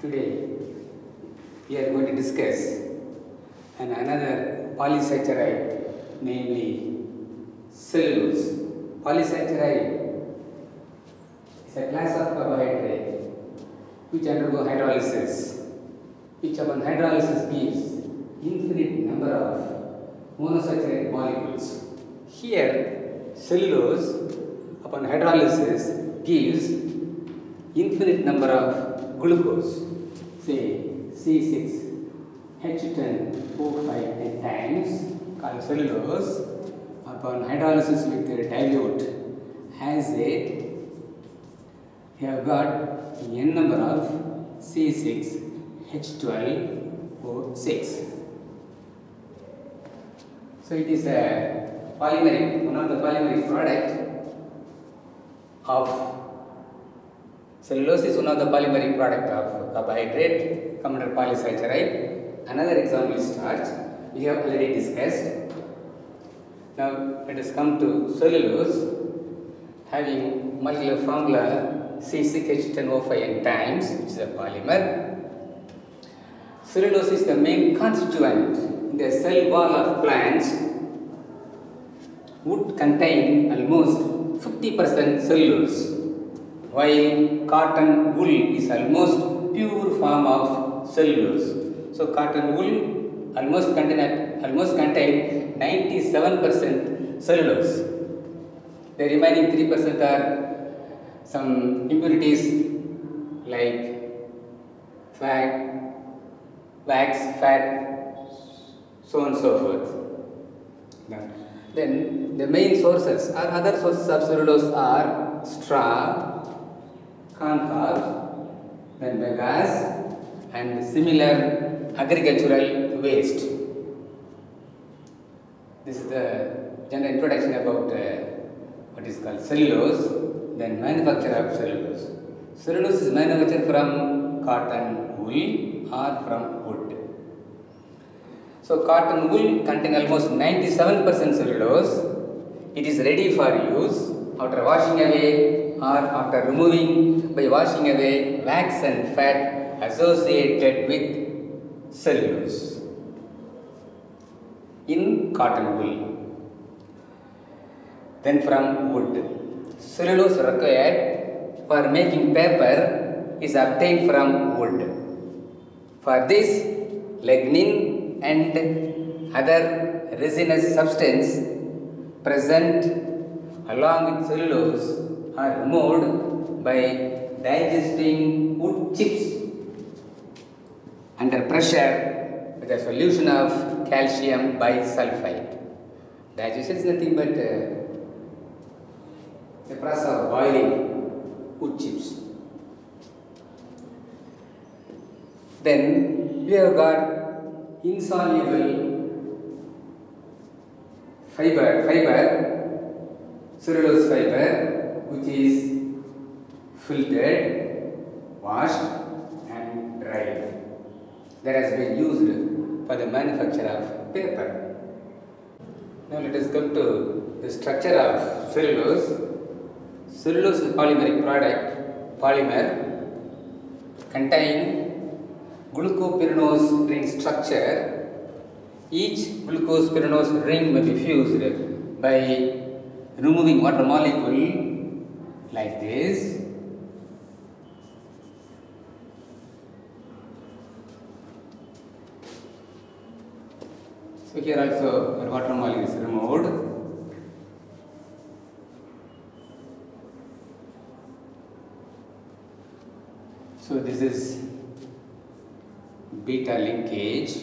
Today we are going to discuss another polysaccharide, namely cellulose. Polysaccharide is a class of carbohydrate which undergo hydrolysis, which upon hydrolysis gives infinite number of monosaccharide molecules. Here cellulose upon hydrolysis gives infinite number of glucose, say C6H10O5 times, called cellulose, upon hydrolysis with the dilute has we have got n number of C6H12O6. So it is a polymeric, one of the polymeric product of cellulose is one of the polymeric product of carbohydrate, come under polysaccharide. Another example is starch. We have already discussed. Now let us come to cellulose having molecular formula C6H10O5 times, which is a polymer. Cellulose is the main constituent in the cell wall of plants. Would contain almost 50% cellulose, while cotton wool is almost pure form of cellulose. So cotton wool almost contain 97% cellulose. The remaining 3% are some impurities like wax, fat, so on and so forth. Then the main sources or other sources of cellulose are straw, corn cob, then bagasse and similar agricultural waste. This is the general introduction about what is called cellulose, then manufacture of cellulose. Cellulose is manufactured from cotton wool or from wood. So cotton wool contains almost 97% cellulose. It is ready for use after washing away or after removing by washing away wax and fat associated with cellulose in cotton wool. Then from wood, cellulose required for making paper is obtained from wood. For this, lignin and other resinous substance present along with cellulose are removed by digesting wood chips under pressure with a solution of calcium bisulfite. Digestion is nothing but the process of boiling wood chips. Then we have got insoluble fiber, cellulose fiber, which is filtered, washed and dried. That has been used for the manufacture of paper. Now let us come to the structure of cellulose. Cellulose is a polymeric product, polymer, contain glucopyranose ring structure. Each glucose-pyranose ring may be fused by removing water molecule like this. So here also water molecule is removed. So this is beta linkage.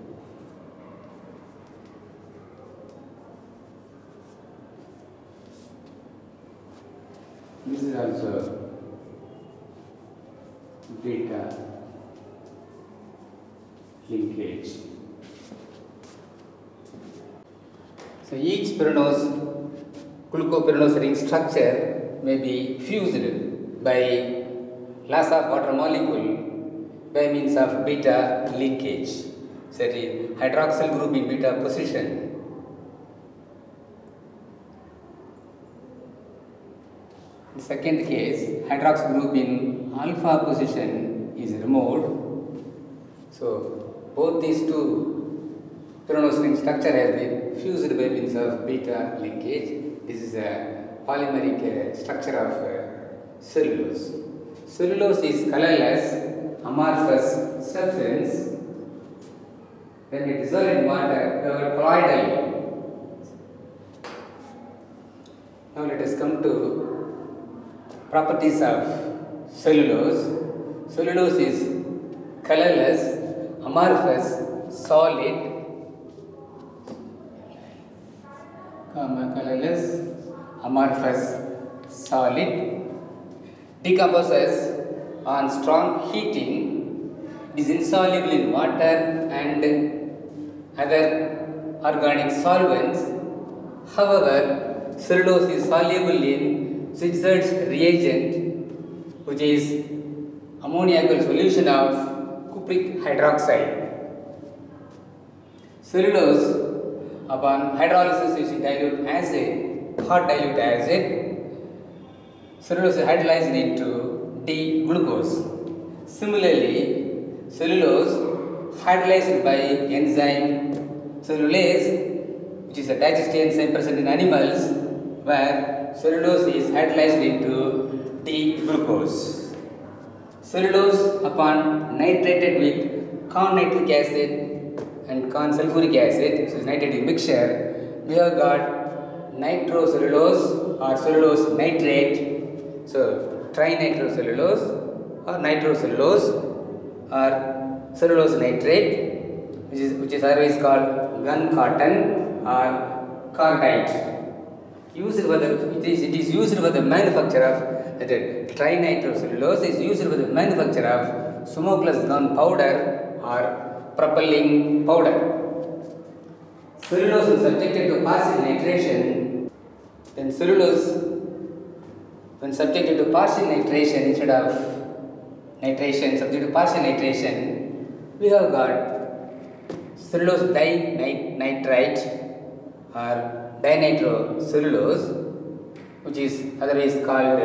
This is also beta linkage. So each glucopyranose ring structure may be fused by loss of water molecule by means of beta linkage. So it is hydroxyl group in beta position. The second case, hydroxyl group in alpha position is removed. So both these two pyranose structure has been fused by means of beta linkage. This is a polymeric structure of cellulose. Cellulose is colorless, amorphous substance. When it dissolves in water, we have a colloidal. Now let us come to properties of cellulose. Cellulose is colorless, amorphous, solid, colorless, amorphous, solid, decomposes on strong heating, is insoluble in water and other organic solvents. However, cellulose is soluble in Ziegler's reagent, which is ammoniacal solution of cupric hydroxide. Cellulose, upon hydrolysis using dilute acid, hot dilute acid, cellulose is hydrolyzed into D-glucose. Similarly, cellulose hydrolyzed by enzyme cellulase, which is a digestive enzyme present in animals, where cellulose is hydrolyzed into D-glucose. Cellulose, upon nitrated with corn nitric acid and corn sulfuric acid, so it's nitrated mixture, we have got nitrocellulose or cellulose nitrate. So trinitrocellulose or nitrocellulose or cellulose nitrate, which is otherwise called gun cotton or cordite. It is used for the manufacture of trinitrocellulose is used for the manufacture of smokeless gun powder or propelling powder. Cellulose is subjected to partial nitration. Then cellulose, when subjected to partial nitration instead of nitration, subject to partial nitration, we have got cellulose dinitrite or dinitrocellulose, which is otherwise called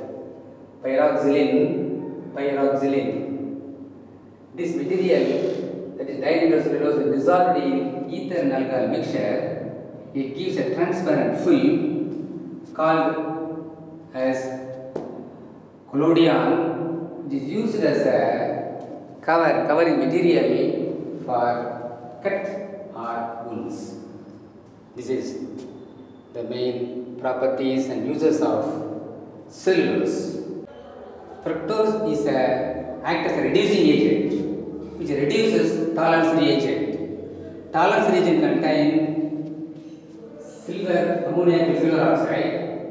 pyroxylin. This material, that is dinitrocellulose, is dissolved in ether and alcohol mixture. It gives a transparent film called as collodion, which is used as a covering material for cut or wounds. This is the main properties and uses of cellulose. Fructose is act as a reducing agent, which reduces tolerance reagent. Tolerance reagent contain ammoniacal silver oxide.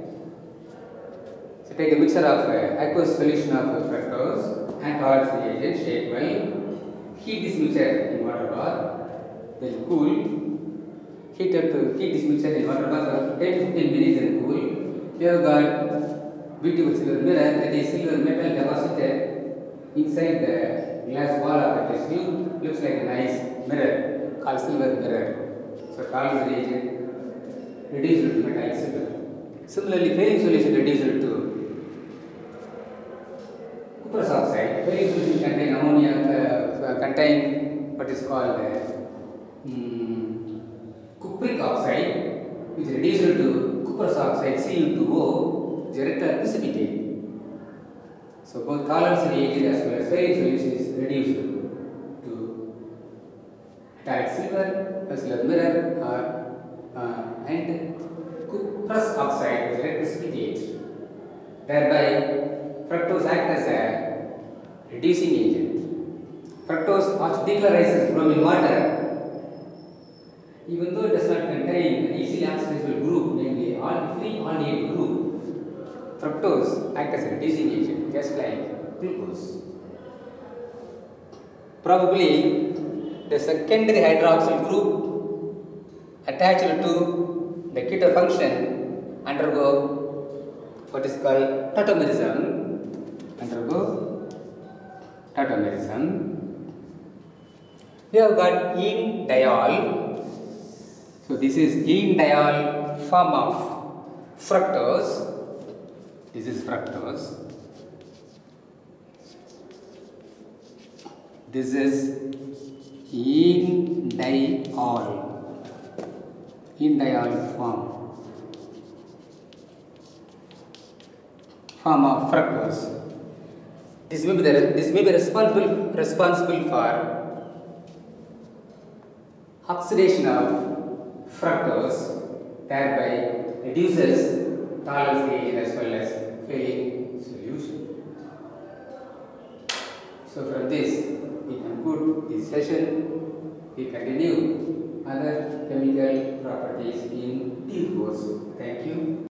So take a mixture of aqueous solution of fructose and tolerance reagent, shake well, heat this mixture in water bath, then cool. Heat this mixture in water bath for 10 to 15 minutes and cool. We have got beautiful silver mirror, that is silver metal deposited inside the glass wall of the test tube. Looks like a nice mirror called silver mirror. So tolerance reagent reduced to metallic silver. Similarly, failing solution reduced to cuprous oxide. Failing solution contain ammonia, contain what is called cupric oxide, which is reduced to cuprous oxide Cu2O, is a rectal precipitate. So both tolerance reagent as well as failing solution is reduced to metallic silver, silver mirror, and cuprous oxide is a rectal precipitate. Thereby, fructose acts as a reducing agent. Fructose also decolorizes bromine water, even though it does not contain an easily oxidizable group, namely free aldehyde group. Fructose acts as a reducing agent, just like glucose. Probably the secondary hydroxyl group attached to the keto function undergo what is called tautomerism. We have got ene-diol. So this is ene-diol form of fructose. This is fructose. This is indiol form of fructose. This may be responsible for oxidation of fructose, thereby reduces tolerance reagent as well as failing solution. So from this we conclude this session. We continue other chemical properties in due course. Thank you.